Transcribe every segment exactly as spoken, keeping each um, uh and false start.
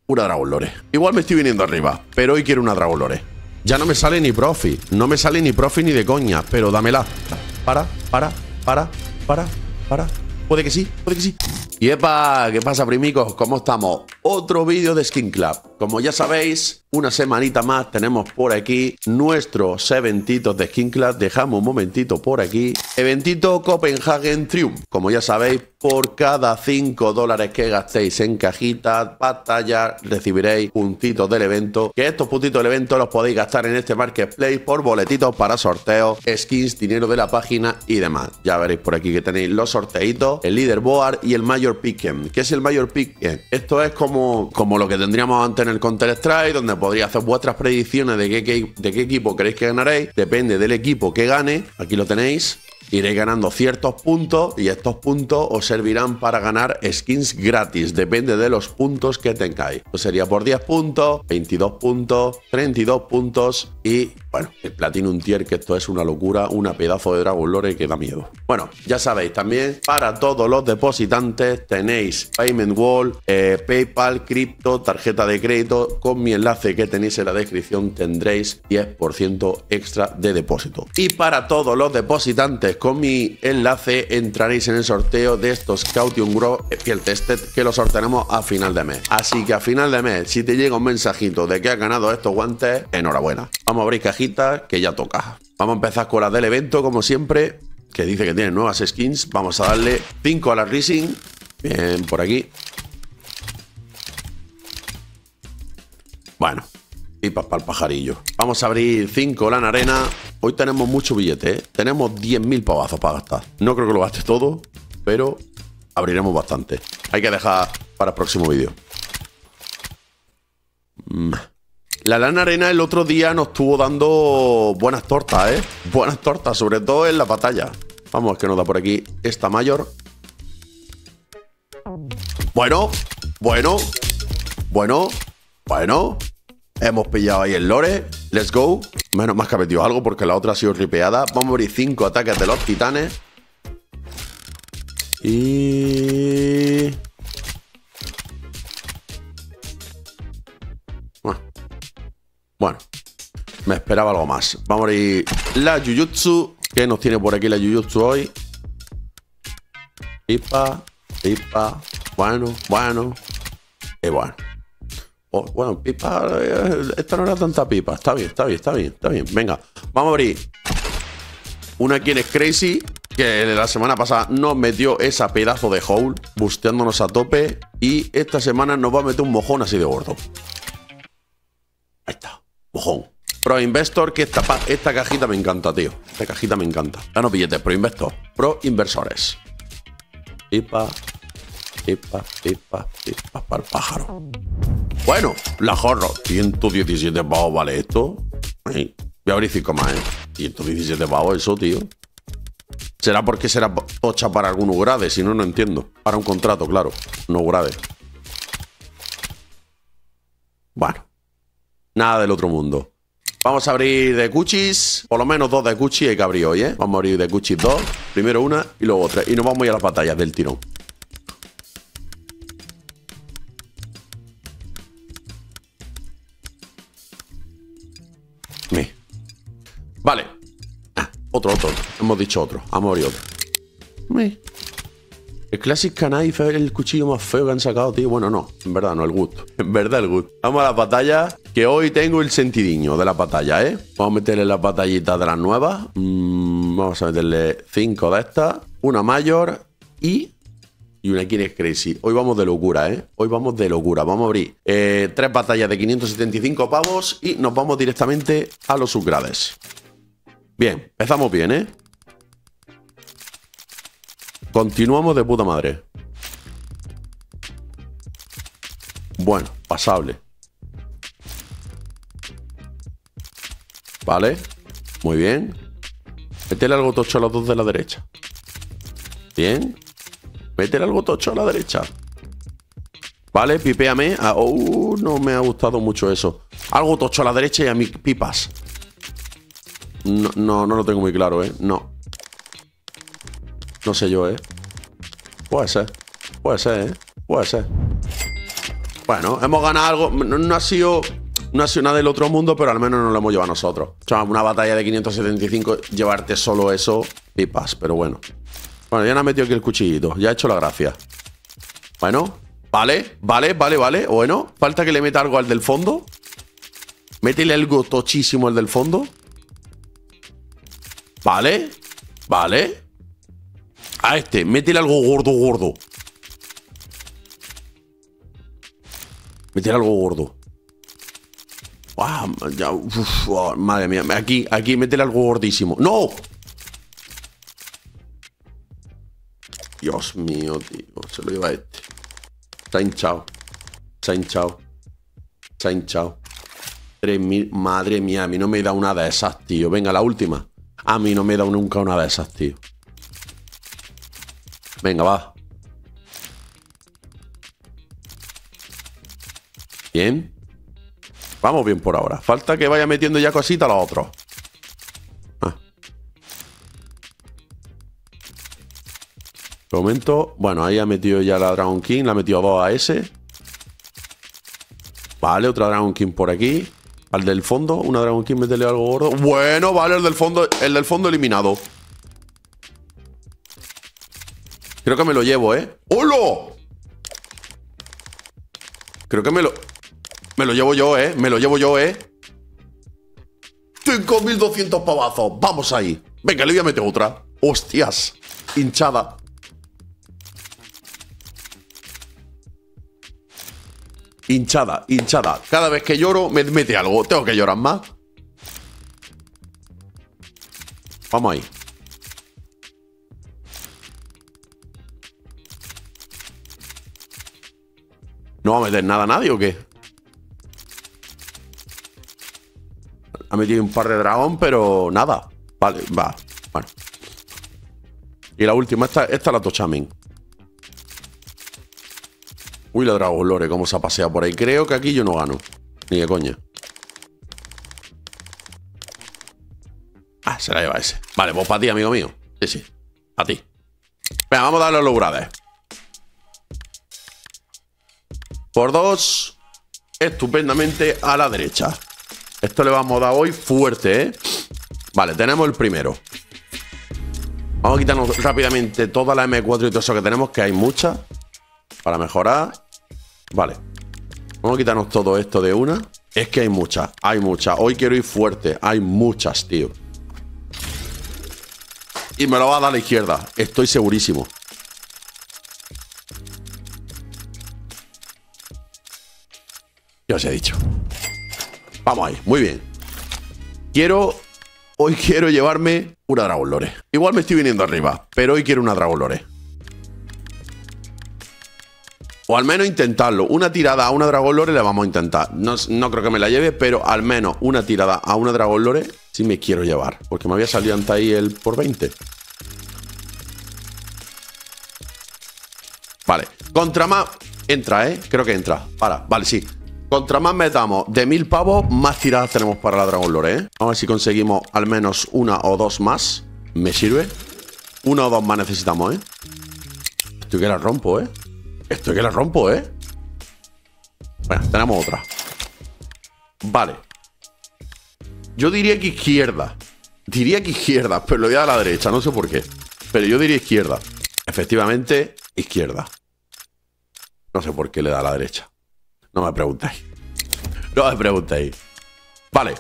una Dragon Lore. Igual me estoy viniendo arriba, pero hoy quiero una Dragon Lore. Ya no me sale ni profi. No me sale ni profi ni de coña, pero dámela. Para, para, para, para, para. Puede que sí, puede que sí. Y epa, ¿qué pasa, primicos? ¿Cómo estamos? Otro vídeo de Skin Club. Como ya sabéis, una semanita más tenemos por aquí nuestros eventitos de Skin Club. Dejamos un momentito por aquí. Eventito Copenhagen Triumph. Como ya sabéis, por cada cinco dólares que gastéis en cajitas, batallas, recibiréis puntitos del evento. Que estos puntitos del evento los podéis gastar en este marketplace por boletitos para sorteos, skins, dinero de la página y demás. Ya veréis por aquí que tenéis los sorteitos, el leaderboard y el Major Pick'em. ¿Qué es el Major Pick'em? Esto es como, como lo que tendríamos antes en el Counter-Strike, donde podría hacer vuestras predicciones de qué, de qué equipo queréis que ganaréis. Depende del equipo que gane. Aquí lo tenéis. Iréis ganando ciertos puntos y estos puntos os servirán para ganar skins gratis. Depende de los puntos que tengáis. Pues sería por diez puntos, veintidós puntos, treinta y dos puntos y, bueno, el Platinum Tier, que esto es una locura, una pedazo de Dragon Lore que da miedo. Bueno, ya sabéis, también para todos los depositantes tenéis Payment Wall, eh, PayPal, cripto, tarjeta de crédito. Con mi enlace que tenéis en la descripción tendréis diez por ciento extra de depósito. Y para todos los depositantes con mi enlace entraréis en el sorteo de estos Caution Grow Field Tested, que los sortearemos a final de mes. Así que a final de mes, si te llega un mensajito de que has ganado estos guantes, enhorabuena. Vamos a abrir cajitas, que ya toca. Vamos a empezar con las del evento, como siempre, que dice que tiene nuevas skins. Vamos a darle cinco a la Rising. Bien, por aquí. Bueno, y para el pajarillo. Vamos a abrir cinco lana arena. Hoy tenemos mucho billete, ¿eh? Tenemos diez mil pavazos para gastar. No creo que lo gaste todo, pero abriremos bastante. Hay que dejar para el próximo vídeo. Mm. La lana arena el otro día nos estuvo dando buenas tortas, ¿eh? Buenas tortas, sobre todo en la batalla. Vamos, es que nos da por aquí esta mayor. Bueno, bueno, bueno, bueno. Hemos pillado ahí el lore. Let's go. Menos más que ha metido algo porque la otra ha sido ripeada. Vamos a abrir cinco ataques de los titanes. Y... Bueno. bueno. Me esperaba algo más. Vamos a abrir la Jujutsu. ¿Qué nos tiene por aquí la Jujutsu hoy? Pipa. Pipa. Bueno, bueno. Y bueno. Oh, bueno, pipa, esta no era tanta pipa. Está bien, está bien, está bien, está bien. Venga, vamos a abrir una quien es Crazy, que la semana pasada nos metió esa pedazo de hole, busteándonos a tope. Y esta semana nos va a meter un mojón así de gordo. Ahí está, mojón. Pro Investor, que esta, esta cajita me encanta, tío. Esta cajita me encanta. Ah, no, billetes, Pro Investor. Pro Inversores. Pipa, pipa, pipa, pipa para el pájaro. Bueno, la jorro. ciento diecisiete pavos vale esto. Ay, voy a abrir cinco más, ¿eh? ciento diecisiete pavos eso, tío. ¿Será porque será tocha para algún upgrade? Si no, no entiendo. Para un contrato, claro. No upgrade. Bueno. Nada del otro mundo. Vamos a abrir de Cuchis. Por lo menos dos de Cuchis hay que abrir hoy, ¿eh? Vamos a abrir de Cuchis dos. Primero una y luego otra. Y nos vamos a ir a las batallas del tirón. Vale. Ah, otro, otro. Hemos dicho otro. Vamos a abrir otro. Me. El Classic Knife es el cuchillo más feo que han sacado, tío. Bueno, no. En verdad, no el gusto. En verdad, el gusto. Vamos a la batalla. Que hoy tengo el sentidiño de la batalla, ¿eh? Vamos a meterle las batallitas de las nuevas. Mm, vamos a meterle cinco de estas. Una mayor. Y... Y una King Crazy. Hoy vamos de locura, ¿eh? Hoy vamos de locura. Vamos a abrir eh, tres batallas de quinientos setenta y cinco pavos. Y nos vamos directamente a los upgrades. Bien, empezamos bien, ¿eh? Continuamos de puta madre. Bueno, pasable. Vale. Muy bien. Métele algo tocho a los dos de la derecha. Bien. Métele algo tocho a la derecha. Vale, pipéame. Ah, oh, no me ha gustado mucho eso. Algo tocho a la derecha y a mis pipas. No, no, no lo tengo muy claro, ¿eh? No. No sé yo, ¿eh? Puede ser. Puede ser, ¿eh? Puede ser. Bueno, hemos ganado algo. No, no ha sido... No ha sido nada del otro mundo, pero al menos nos lo hemos llevado nosotros. O sea, una batalla de quinientos setenta y cinco, llevarte solo eso, pipas, pero bueno. Bueno, ya me ha metido aquí el cuchillito. Ya he hecho la gracia. Bueno, vale, vale, vale, vale. Bueno, falta que le meta algo al del fondo. Métele algo tochísimo al del fondo. Vale, vale. A este, métele algo gordo, gordo. Métele algo gordo. Wow, ya, uf, oh, madre mía. Aquí, aquí, métele algo gordísimo. ¡No! Dios mío, tío. Se lo lleva este. Se ha hinchado. Se ha hinchado. Se ha hinchado. tres mil. Madre mía, a mí no me da una de esas, tío. Venga, la última. A mí no me da nunca una de esas, tío. Venga, va. Bien. Vamos bien por ahora. Falta que vaya metiendo ya cositas a los otros. Ah. De momento, bueno, ahí ha metido ya la Dragon King. Le ha metido dos a ese. Vale, otra Dragon King por aquí. Al del fondo, una Dragon King, métele algo gordo. Bueno, vale, el del fondo, el del fondo eliminado. Creo que me lo llevo, ¿eh? ¡Hola! Creo que me lo... Me lo llevo yo, ¿eh? Me lo llevo yo, ¿eh? cinco mil doscientos pavazos. Vamos ahí. Venga, le voy a meter otra. Hostias. Hinchada. Hinchada, hinchada. Cada vez que lloro me mete algo. Tengo que llorar más. Vamos ahí. ¿No va a meter nada a nadie o qué? Ha metido un par de dragón, pero nada. Vale, va. Bueno. Y la última, esta, esta la Tochamin. Uy, la Dragon Lore, cómo se ha paseado por ahí. Creo que aquí yo no gano. Ni de coña. Ah, se la lleva ese. Vale, pues para ti, amigo mío. Sí, sí. A ti. Venga, vamos a darle a los logrades. Por dos. Estupendamente a la derecha. Esto le vamos a dar hoy fuerte, ¿eh? Vale, tenemos el primero. Vamos a quitarnos rápidamente toda la eme cuatro y todo eso que tenemos, que hay muchas. Para mejorar. Vale. Vamos a quitarnos todo esto de una. Es que hay muchas, hay muchas. Hoy quiero ir fuerte. Hay muchas, tío. Y me lo va a dar a la izquierda. Estoy segurísimo. Ya os he dicho. Vamos ahí, muy bien. Quiero... Hoy quiero llevarme una Dragon Lore. Igual me estoy viniendo arriba, pero hoy quiero una Dragon Lore. O al menos intentarlo. Una tirada a una Dragon Lore le vamos a intentar. No, no creo que me la lleve, pero al menos una tirada a una Dragon Lore sí me quiero llevar. Porque me había salido antes ahí el por veinte. Vale. Contra más... Entra, ¿eh? Creo que entra. Para. Vale, sí. Contra más metamos de mil pavos, más tiradas tenemos para la Dragon Lore, ¿eh? Vamos a ver si conseguimos al menos una o dos más. ¿Me sirve? Una o dos más necesitamos, ¿eh? Estoy que la rompo, ¿eh? Estoy que la rompo, ¿eh? Bueno, tenemos otra. Vale. Yo diría que izquierda. Diría que izquierda, pero lo voy a dar a la derecha, no sé por qué. Pero yo diría izquierda. Efectivamente, izquierda. No sé por qué le da a la derecha. No me preguntéis. No me preguntéis. Vale.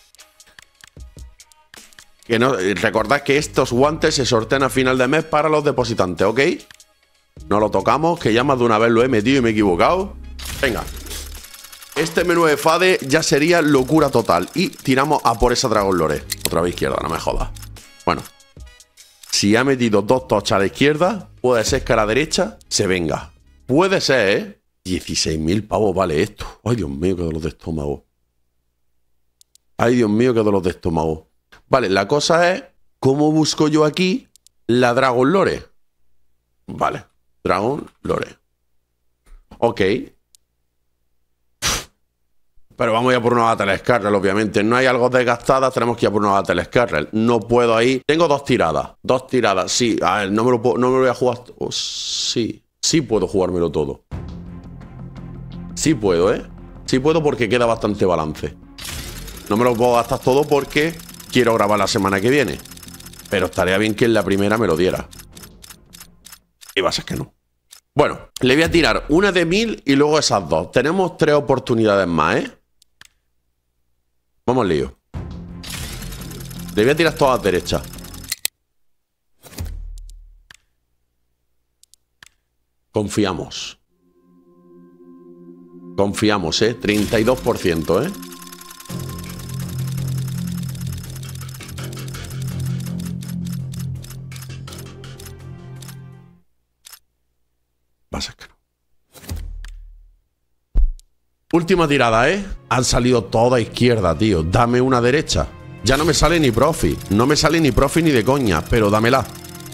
Que no, recordad que estos guantes se sortean a final de mes para los depositantes, ¿ok? No lo tocamos, que ya más de una vez lo he metido y me he equivocado. Venga. Este menú de Fade ya sería locura total. Y tiramos a por esa Dragon Lore. Otra vez izquierda, no me jodas. Bueno. Si ha metido dos tochas a la izquierda, puede ser que a la derecha se venga. Puede ser, ¿eh? dieciséis mil pavos vale esto. Ay, Dios mío, qué dolor de estómago. Ay, Dios mío, qué dolor de estómago. Vale, la cosa es, ¿cómo busco yo aquí la Dragon Lore? Vale, Dragon Lore. Ok. Pero vamos a ir por una Battle Scarrel, obviamente. No hay algo desgastadas, tenemos que ir por una Battle Scarrel. No puedo ahí. Tengo dos tiradas. Dos tiradas, sí. A ver, no me lo, puedo, no me lo voy a jugar. Oh, sí. Sí puedo jugármelo todo. Sí puedo, ¿eh? Sí puedo porque queda bastante balance. No me lo puedo gastar todo porque quiero grabar la semana que viene. Pero estaría bien que en la primera me lo diera. Y va a ser que no. Bueno, le voy a tirar una de mil y luego esas dos. Tenemos tres oportunidades más, ¿eh? Vamos al lío. Le voy a tirar todas derechas. Confiamos. Confiamos, ¿eh? treinta y dos por ciento, ¿eh? Va a ser que no. Última tirada, ¿eh? Han salido toda izquierda, tío. Dame una derecha. Ya no me sale ni profi. No me sale ni profi ni de coña, pero dámela.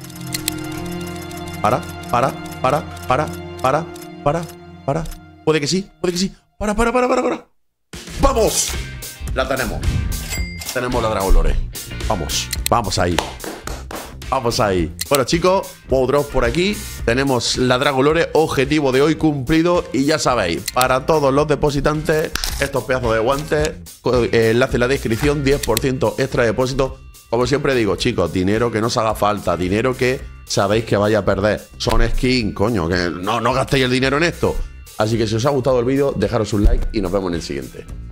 Para, para, para, para, para, para, para. Puede que sí, puede que sí. Para, para, para, para, para. ¡Vamos! La tenemos. Tenemos la Dragon Lore. Vamos, vamos ahí. Vamos ahí. Bueno, chicos, wow drop por aquí. Tenemos la Dragon Lore, objetivo de hoy cumplido. Y ya sabéis, para todos los depositantes, estos pedazos de guantes, enlace en la descripción, diez por ciento extra de depósito. Como siempre digo, chicos, dinero que no os haga falta, dinero que sabéis que vaya a perder. Son skins, coño, que no, no gastéis el dinero en esto. Así que si os ha gustado el vídeo, dejaros un like y nos vemos en el siguiente.